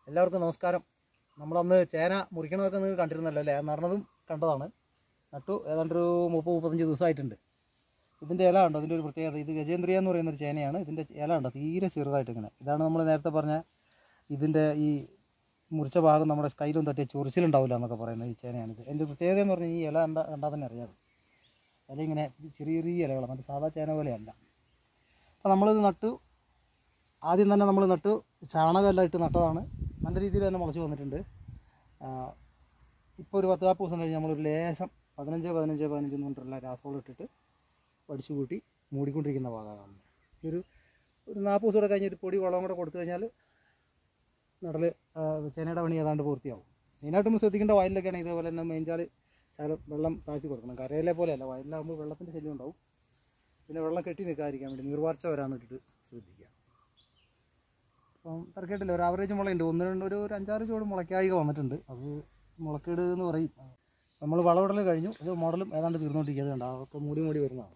എല്ലാവർക്കും നമസ്കാരം. നമ്മളന്ന് ചേന മുറിക്കണതൊക്കെ നിങ്ങൾ കണ്ടിരുന്നല്ലോ അല്ലേ? നടന്നതും കണ്ടതാണ്. നട്ടു ഏതാണ്ടൊരു 30-35 ദിവസമായിട്ടുണ്ട്. ഇതിൻ്റെ ഇല ഉണ്ടോ? ഇതിൻ്റെ ഒരു പ്രത്യേകത, ഇത് ഗജേന്ദ്രിയ എന്ന് പറയുന്നൊരു ചേനയാണ്. ഇതിൻ്റെ ഇല ഉണ്ടോ? തീരെ ചെറുതായിട്ട് ഇങ്ങനെ. ഇതാണ് നമ്മൾ നേരത്തെ പറഞ്ഞ ഇതിൻ്റെ ഈ മുറിച്ച ഭാഗം നമ്മുടെ കയ്യിലും തട്ടിയ ചൊറിച്ചിലുണ്ടാവില്ല എന്നൊക്കെ പറയുന്നത് ഈ ചേനയാണിത്. എൻ്റെ പ്രത്യേകത എന്ന് പറഞ്ഞാൽ ഈ ഇല കണ്ടാൽ തന്നെ അറിയാം. ഇല ഇങ്ങനെ ചെറിയ ചെറിയ ഇലകളാണ്, മറ്റേ സാധാ ചേന പോലെയല്ല. അപ്പോൾ നമ്മളിത് നട്ടു. ആദ്യം തന്നെ നമ്മൾ നട്ടു ചാണകമെല്ലാം ഇട്ട് നട്ടതാണ്. നല്ല രീതിയിൽ തന്നെ മുളച്ച് വന്നിട്ടുണ്ട്. ഇപ്പോൾ ഒരു 10-40 ദിവസം കഴിഞ്ഞ് നമ്മളൊരു ലേശം 15 എന്ന് പറഞ്ഞിട്ടുള്ള രാസവളം ഇട്ടിട്ട് പഠിച്ചു കൂട്ടി മൂടിക്കൊണ്ടിരിക്കുന്ന ഭാഗമാണ്. ഒരു 40 ദിവസം കൂടെ കഴിഞ്ഞിട്ട് പൊടി വളം കൂടെ കൊടുത്തു കഴിഞ്ഞാൽ നടൽ ചേനയുടെ പണി ഏതാണ്ട് പൂർത്തിയാവും. മെയിനായിട്ട് നമ്മൾ ശ്രദ്ധിക്കേണ്ട വയലിലൊക്കെയാണ് ഇതേപോലെ തന്നെ മേഞ്ചാൽ ശകലം വെള്ളം താഴ്ത്തി കൊടുക്കണം. കരയിലെ പോലെയല്ല, വയലിലാകുമ്പോൾ വെള്ളത്തിൻ്റെ ശല്യം ഉണ്ടാവും. പിന്നെ വെള്ളം കെട്ടി നിൽക്കാതിരിക്കാൻ വേണ്ടി നീർവാർച്ച വരാൻ വേണ്ടിയിട്ട് ശ്രദ്ധിക്കുക. അപ്പം തിരക്കേട്ടില്ല, ഒരു ആവറേജ് മുളയുണ്ട്. ഒരു 5-6 ചുവട് മുളയ്ക്കായിക വന്നിട്ടുണ്ട്. അത് മുളക്കേട് എന്ന് പറയും. നമ്മൾ വളമിടൽ കഴിഞ്ഞു. ഇത് മോഡലും ഏതാണ്ട് തീർന്നുകൊണ്ടിരിക്കുന്നത് കണ്ട അതൊക്കെ മൂടി വരുന്നതാണ്.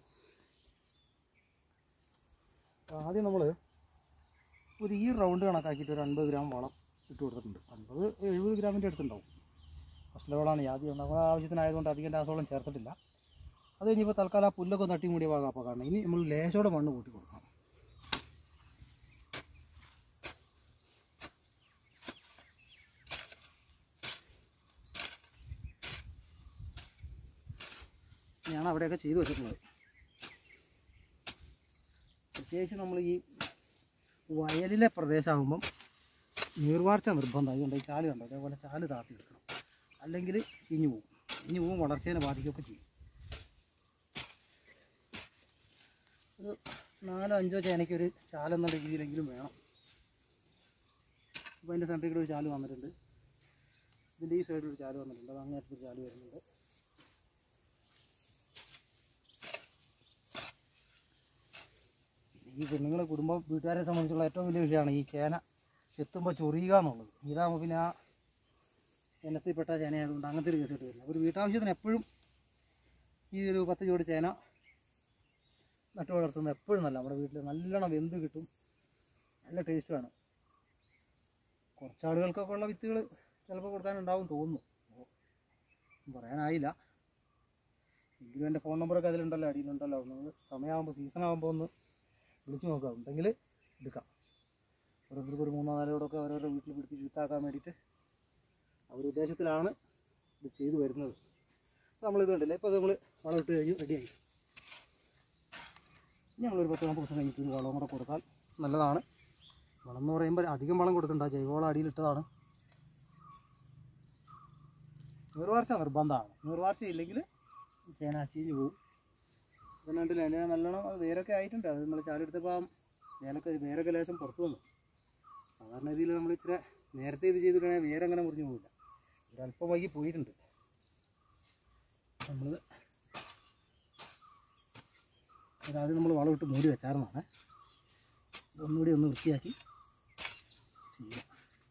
അപ്പോൾ ആദ്യം നമ്മൾ ഒരു ഈ റൗണ്ട് കണക്കാക്കിയിട്ട് ഒരു 50 ഗ്രാം വളം ഇട്ട് കൊടുത്തിട്ടുണ്ട്. 50-70 ഗ്രാമിൻ്റെ അടുത്തുണ്ടാവും. ഫസ്റ്റിലെ വളമാണ് ആദ്യം. നമ്മൾ ആവശ്യത്തിനായതുകൊണ്ട് അധികം രാസവളം ചേർത്തിട്ടില്ല. അത് കഴിഞ്ഞപ്പോൾ തൽക്കാലം ആ പുല്ലൊക്കെ തട്ടി മൂടിയ ഭാഗം അപ്പോൾ കാണണം. ഇനി നമ്മൾ ലേശോടെ മണ്ണ് കൂട്ടി കൊടുക്കണം. ഞാൻ അവിടെയൊക്കെ ചെയ്തു വെച്ചിട്ടുള്ളത്. പ്രത്യേകിച്ച് നമ്മൾ ഈ വയലിലെ പ്രദേശമാകുമ്പം നീർവാർച്ച നിർബന്ധം. അതുകൊണ്ട് ഈ ചാല് കണ്ടോ, അതേപോലെ ചാല് താത്തി എടുക്കണം, അല്ലെങ്കിൽ ചീഞ്ഞു പോവും, വളർച്ചേനെ ബാധിക്കുകയൊക്കെ ചെയ്യും. ഒരു 4-5 ചേനയ്ക്കൊരു ചാലെന്ന രീതിയിലെങ്കിലും വേണം. അപ്പോൾ അതിൻ്റെ സെൻറ്ററിൽ ഒരു ചാല് വന്നിട്ടുണ്ട്. ഇതിൻ്റെ ഈ സൈഡിലൊരു ചാല് വന്നിട്ടുണ്ട്. അത് അങ്ങേറ്റൊരു ചാല് വരുന്നുണ്ട്. ഈ പെണ്ണുങ്ങളെ കുടുംബം വീട്ടുകാരെ സംബന്ധിച്ചുള്ള ഏറ്റവും വലിയ വിഷയമാണ് ഈ ചേന എത്തുമ്പോൾ ചൊറിയുക എന്നുള്ളത്. ഇതാകുമ്പോൾ പിന്നെ ആ ഇനത്തിൽപ്പെട്ട ചേനയായതുകൊണ്ട് അങ്ങനത്തെ ഒരു കേസ് കിട്ടി വരില്ല. ഒരു വീട്ടാവശ്യത്തിന് എപ്പോഴും ഈ ഒരു 10 ചുവട് ചേന നട്ടു വളർത്തുന്നത് എപ്പോഴും നല്ല. നമ്മുടെ വീട്ടിൽ നല്ലോണം വെന്ത് കിട്ടും, നല്ല ടേസ്റ്റുമാണ്. കുറച്ചാളുകൾക്കൊക്കെ ഉള്ള വിത്തുകൾ ചിലപ്പോൾ കൊടുക്കാനുണ്ടാവും തോന്നുന്നു, പറയാനായില്ല. എങ്കിലും എൻ്റെ ഫോൺ നമ്പറൊക്കെ അതിലുണ്ടല്ലോ, അടിയിലുണ്ടല്ലോ. നിങ്ങൾ സമയമാകുമ്പോൾ സീസണാകുമ്പോൾ ഒന്ന് വിളിച്ച് നോക്കുക, ഉണ്ടെങ്കിൽ എടുക്കാം. ഓരോരുത്തർക്ക് ഒരു 3-4 ചുവടൊക്കെ അവരവരുടെ വീട്ടിൽ പിടിപ്പിച്ച് വിത്താക്കാൻ വേണ്ടിയിട്ട് ഒരു ഉദ്ദേശത്തിലാണ് ഇത് ചെയ്തു വരുന്നത്. നമ്മളിത് കണ്ടില്ലേ, ഇപ്പോൾ നമ്മൾ വളം ഇട്ട് കഴിഞ്ഞ് റെഡിയായി. ഇനി നമ്മളൊരു 10-40 ദിവസം കഴിഞ്ഞിട്ട് വളം കൂടെ കൊടുത്താൽ നല്ലതാണ്. വളം എന്ന് പറയുമ്പോൾ അധികം വളം കൊടുക്കണ്ട, ജൈവവളം അടിയിലിട്ടതാണ്. നീർവാർച്ച നിർബന്ധമാണ്. നീർവാർച്ച ഇല്ലെങ്കിൽ ചേന ചീഞ്ഞ് പോകും. അതുകൊണ്ടില്ല, അതിന് നല്ലോണം വേരൊക്കെ ആയിട്ടുണ്ട്. അത് നമ്മൾ ചാലെടുത്തപ്പോൾ വേരൊക്കെ ലേശം പുറത്തു വന്നു. സാധാരണ രീതിയിൽ നമ്മൾ ഇച്ചിരി നേരത്തെ ഇത് ചെയ്തിട്ടുണ്ടെങ്കിൽ വേരങ്ങനെ മുറിഞ്ഞു പോകില്ല. ഒരല്പം വൈകി പോയിട്ടുണ്ട്. നമ്മൾ ആദ്യം നമ്മൾ വളം ഇട്ട് മൂടി വെച്ചായിരുന്നാണ്. ഒന്നുകൂടി ഒന്ന് വൃത്തിയാക്കി ചെയ്യാം.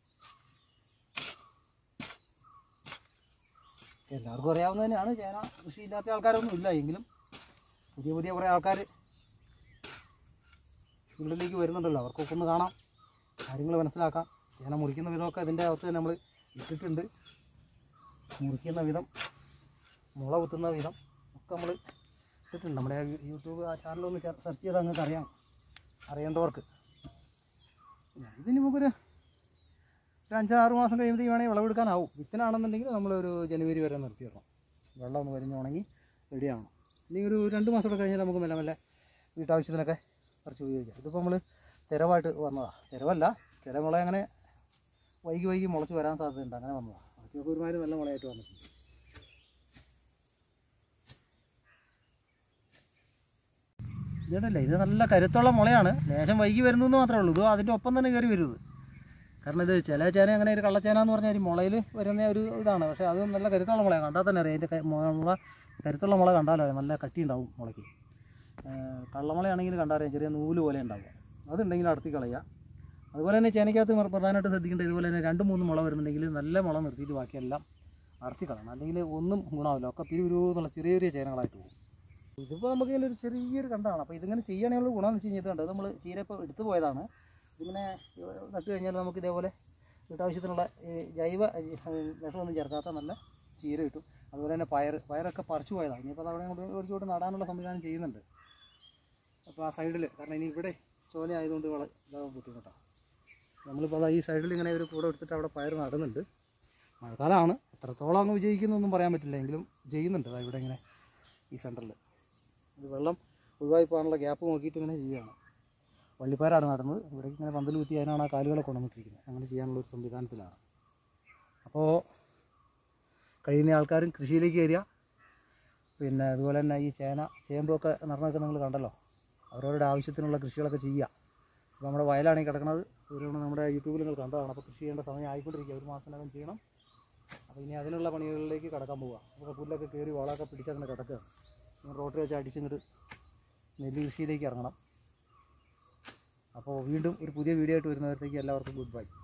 എല്ലാവർക്കും അറിയാവുന്നത് തന്നെയാണ്, ചേന കൃഷിയില്ലാത്ത ആൾക്കാരൊന്നും ഇല്ല. എങ്കിലും പുതിയ കുറേ ആൾക്കാർ ഫീൽഡിലേക്ക് വരുന്നുണ്ടല്ലോ, അവർക്കൊക്കെ ഒന്ന് കാണാം, കാര്യങ്ങൾ മനസ്സിലാക്കാം. ചേന മുറിക്കുന്ന വിധമൊക്കെ ഇതിൻ്റെ അകത്ത് തന്നെ നമ്മൾ ഇട്ടിട്ടുണ്ട്. മുറിക്കുന്ന വിധം, മുള കുത്തുന്ന വിധം ഒക്കെ നമ്മൾ ഇട്ടിട്ടുണ്ട്. നമ്മുടെ യൂട്യൂബ് ആ ചാനലൊന്ന് സെർച്ച് ചെയ്താൽ നിങ്ങൾക്ക് അറിയേണ്ടവർക്ക്. ഇതിന് നമുക്കൊരു 5-6 മാസം കഴിയുമ്പോൾ വേണമെങ്കിൽ വിളവെടുക്കാനാവും. വിത്തിനാണെന്നുണ്ടെങ്കിൽ നമ്മളൊരു ജനുവരി വരെ നിർത്തിയിടണം. വെള്ളം ഒന്ന് വരിഞ്ഞ് ഉണങ്ങി റെഡിയാവണം. ഇല്ലെങ്കിൽ ഒരു 2 മാസം കൂടെ കഴിഞ്ഞാൽ നമുക്ക് മെല്ലെ വീട്ടാവശ്യത്തിനൊക്കെ കുറച്ച് ഉപയോഗിക്കാം. ഇതിപ്പോൾ നമ്മൾ തിരവായിട്ട് വന്നതാണ്. തിരവല്ല, ചില മുള അങ്ങനെ വൈകി മുളച്ച് വരാൻ സാധ്യതയുണ്ട്. അങ്ങനെ വന്നതാണ്. ബാക്കിയൊക്കെ ഒരുമാതിരി നല്ല മുളയായിട്ട് വന്നിട്ടുണ്ട്. ഇതല്ല, ഇത് നല്ല കരുത്തുള്ള മുളയാണ്. ലേശം വൈകി വരുന്നതെന്ന് മാത്രമേ ഉള്ളൂ. ഇത് അതിൻ്റെ ഒപ്പം തന്നെ കയറി വരുന്നത്. കാരണം ഇത് ചില ചേന അങ്ങനെ ഒരു കള്ളച്ചേന എന്ന് പറഞ്ഞാൽ ഒരു മുളയിൽ വരുന്ന ഒരു ഇതാണ്. പക്ഷേ അത് നല്ല കരുത്തുള്ള മുളയാണ്. കണ്ടാൽ തന്നെ അറിയാം. അതിൻ്റെ മുള കരുത്തുള്ള മുള കണ്ടാലോ നല്ല കട്ടി ഉണ്ടാവും മുളയ്ക്ക്. കള്ളമുളയാണെങ്കിൽ കണ്ടാറിയാം ചെറിയ നൂല് പോലെ ഉണ്ടാവുക. അതുണ്ടെങ്കിൽ അടത്തി കളയുക. അതുപോലെ തന്നെ ചേനയ്ക്കകത്ത് പ്രധാനമായിട്ട് ശ്രദ്ധിക്കേണ്ടത് ഇതുപോലെ തന്നെ 2-3 മുള വരുന്നുണ്ടെങ്കിൽ നല്ല മുള നിർത്തിയിട്ട് ബാക്കിയെല്ലാം അടത്തി കളയണം. അല്ലെങ്കിൽ ഒന്നും ഗുണമില്ല. ഒക്കെ പിരിവിരുന്നുള്ള ചെറിയ ചേനകളായിട്ട് പോകും. ഇതിപ്പോൾ നമുക്ക് ഇതിലൊരു ചെറിയൊരു കണ്ടാണ്. അപ്പോൾ ഇതിങ്ങനെ ചെയ്യുകയാണെങ്കിൽ ഗുണമെന്ന് വെച്ച് കഴിഞ്ഞാൽ ഇത് കണ്ടത് നമ്മൾ ചീര ഇപ്പോൾ എടുത്തു പോയതാണ്. ഇതിങ്ങനെ നട്ട് കഴിഞ്ഞാൽ നമുക്ക് ഇതേപോലെ വീട്ടാവശ്യത്തിനുള്ള ഈ ജൈവ വിഷമൊന്നും ചേർക്കാത്ത നല്ല ചീര കിട്ടും. അതുപോലെ തന്നെ പയറൊക്കെ പറിച്ചു പോയതാണ്. ഇനിയിപ്പോൾ അത് അവിടെ ഒരിക്കോട്ട് നടാനുള്ള സംവിധാനം ചെയ്യുന്നുണ്ട്. അപ്പോൾ ആ സൈഡിൽ, കാരണം ഇനി ഇവിടെ ചോല ആയതുകൊണ്ട് ഇതാകാൻ ബുദ്ധിമുട്ടാണ്. നമ്മളിപ്പോൾ ഈ സൈഡിൽ ഇങ്ങനെ ഒരു കൂടെ എടുത്തിട്ട് അവിടെ പയർ നടുന്നുണ്ട്. മഴക്കാലമാണ്, എത്രത്തോളം അങ്ങ് വിജയിക്കുന്നൊന്നും പറയാൻ പറ്റില്ല, എങ്കിലും ചെയ്യുന്നുണ്ട്. അതായത് ഇവിടെ ഇങ്ങനെ ഈ സെൻറ്ററിൽ ഇത് വെള്ളം ഒഴിവായി പോകാനുള്ള ഗ്യാപ്പ് നോക്കിയിട്ട് ഇങ്ങനെ ചെയ്യുകയാണ്. വള്ളിപ്പയറാണ് നടുന്നത്. ഇവിടേക്ക് ഇങ്ങനെ പന്തൽ കുത്തി അതിനാണ് ആ കാലുകളെ കൊണ്ടുവന്നിട്ടിരിക്കുന്നത്. അങ്ങനെ ചെയ്യാനുള്ളൊരു സംവിധാനത്തിലാണ്. അപ്പോൾ കഴിയുന്ന ആൾക്കാരും കൃഷിയിലേക്ക് വരിക. പിന്നെ അതുപോലെ തന്നെ ഈ ചേമ്പൊക്കെ നടന്നൊക്കെ നിങ്ങൾ കണ്ടല്ലോ, അവരവരുടെ ആവശ്യത്തിനുള്ള കൃഷികളൊക്കെ ചെയ്യുക. അപ്പോൾ നമ്മുടെ വയലാണ് ഈ കിടക്കുന്നത്. ഒരു നമ്മുടെ യൂട്യൂബിൽ നിങ്ങൾ കണ്ടതാണ്. അപ്പോൾ കൃഷി ചെയ്യേണ്ട സമയം ആയിക്കൊണ്ടിരിക്കുക, ഒരു മാസത്തിനകം ചെയ്യണം. അപ്പോൾ ഇനി അതിനുള്ള പണികളിലേക്ക് കടക്കാൻ പോവുക. അപ്പോൾ പുല്ലൊക്കെ കയറി വളമൊക്കെ പിടിച്ചങ്ങനെ കിടക്കുക. റോട്ടിൽ വെച്ച് അടിച്ചിങ്ങോട്ട് നെല്ല് കൃഷിയിലേക്ക് ഇറങ്ങണം. അപ്പോൾ വീണ്ടും ഒരു പുതിയ വീഡിയോ ആയിട്ട് വരുന്നവരത്തേക്ക് എല്ലാവർക്കും ഗുഡ് ബൈ.